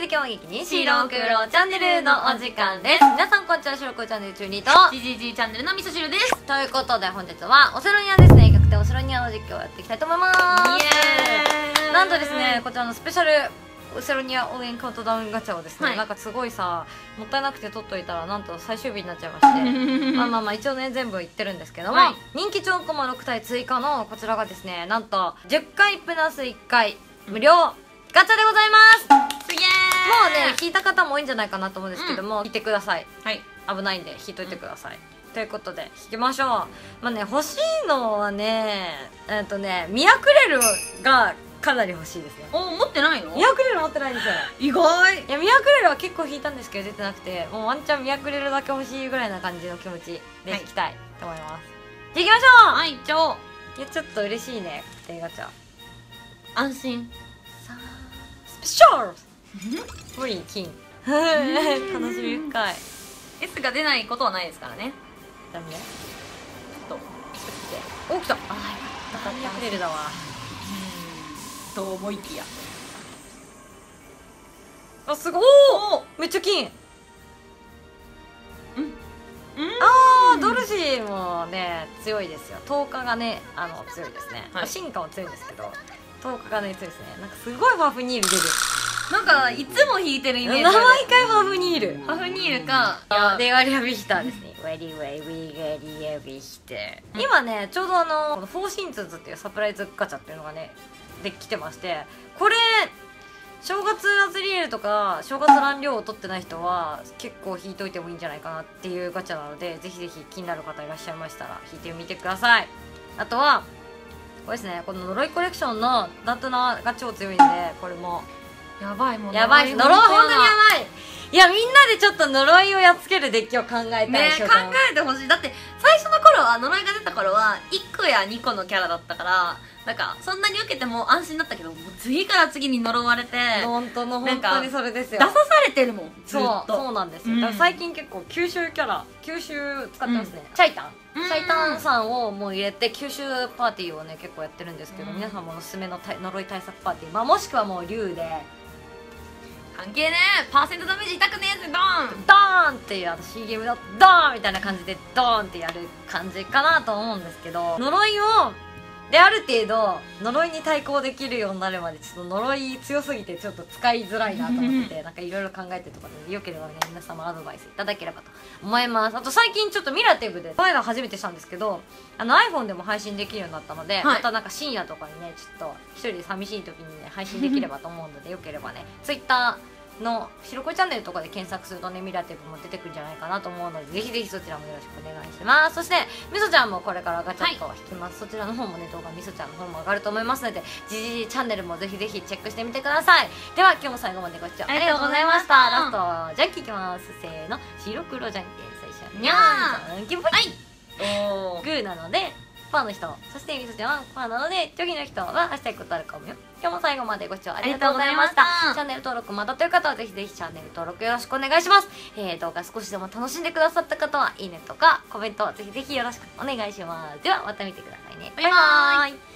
強劇に白黒チャンネルのお時間です。皆さんこんにちは、白黒チャンネル中にと GGG チャンネルの味噌汁です。 ということで本日はオセロニアですね、逆転オセロニアの実況をやっていきたいと思います。 イエーイ。 なんとですね、こちらのスペシャルオセロニア応援カウントダウンガチャをですね、 はい、 なんかすごいさ、もったいなくて取っといたらなんと最終日になっちゃいましてまあ一応ね全部言ってるんですけども、はい、人気超コマ6体追加のこちらがですね、なんと10回プラス1回無料ガチャでございます。 すげー。 もうね引いた方も多いんじゃないかなと思うんですけども、引いてください。 はい、 危ないんで引いといてください、ということで引きましょう。まあね、欲しいのはねミラクレルがかなり欲しいですね。 お、持ってないの？ ミラクレル持ってないんですよ。 意外。 いや、ミラクレルは結構引いたんですけど出てなくて、もうワンチャンミラクレルだけ欲しいぐらいな感じの気持ちで引きたいと思います、はい、じゃあ行きましょう。 はい、一応いや、ちょっと嬉しいね、確定ガチャ。 安心。 さあスペシャルフリー金楽しみ深い。 S が出ないことはないですからね。 ダメね。 ちょっとお、来た。ああ、よかった。ミラクレルだわ。 と思いきや、 あ、すごい。めっちゃ金。 あー、ドルシーもね強いですよ。10日がね強いですね、はい、進化も強いんですけど10日がね強いですね。なんかすごいファフニール出る。 なんかいつも引いてるイメージ。 毎回ファフニール。 ファフニールかデガリアビヒターですね。ウェリウェイウィガリアビヒター。今ねちょうどこのフォーシンツーズっていうサプライズガチャっていうのがねできてまして、これ正月アズリエルとか正月乱量を取ってない人は結構引いといてもいいんじゃないかなっていうガチャなので、ぜひぜひ気になる方いらっしゃいましたら引いてみてください。あとはこれですね、この呪いコレクションのダントナが超強いんで、これもやばい。もうやばい。呪い本当にやばい。いや、みんなでちょっと呪いをやっつけるデッキを考えたいね。考えてほしい。だって最初の頃は呪いが出た頃は1個や2個のキャラだったから、なんかそんなに受けても安心だったけど、もう次から次に呪われて、 本当にそれですよ。 出さされてるもん。 そうなんですよ。だから最近結構吸収キャラ吸収使ってますね。チャイタンさんをもう入れて吸収パーティーをね結構やってるんですけど、皆さんもおすすめの呪い対策パーティー、もしくはもう竜で関係ねえ、パーセントダメージ痛くねえぜ、ドーンドーンっていう、C ゲームのドーンみたいな感じでドーンってやる感じかなと思うんですけど、呪いをである程度呪いに対抗できるようになるまでちょっと呪い強すぎてちょっと使いづらいなと思っててなんかいろいろ考えてるところで、よければね皆様アドバイスいただければと思います。あと最近ちょっとミラティブでこの間初めてしたんですけど、iPhone でも配信できるようになったので、またなんか深夜とかにねちょっと一人で寂しい時にね配信できればと思うのでよければね Twitterの白恋チャンネルとかで検索するとねミラティブも出てくるんじゃないかなと思うので、ぜひぜひそちらもよろしくお願いします。そしてみそちゃんもこれからガチャッと引きます、そちらの方もね動画みそちゃんの方も上がると思いますので GGG チャンネルもぜひぜひチェックしてみてください。では今日も最後までご視聴ありがとうございました。ラストじゃんけんいきます。せーの、白黒じゃんけん最初にゃーじゃんけんぽい。グーなのでパーの人、そしてみそちゃんはパーなのでチョキの人は明日行くことあるかもよ。今日も最後までご視聴ありがとうございました。チャンネル登録まだという方はぜひぜひチャンネル登録よろしくお願いします。動画少しでも楽しんでくださった方はいいねとかコメントぜひぜひよろしくお願いします。ではまた見てくださいね。バイバーイ。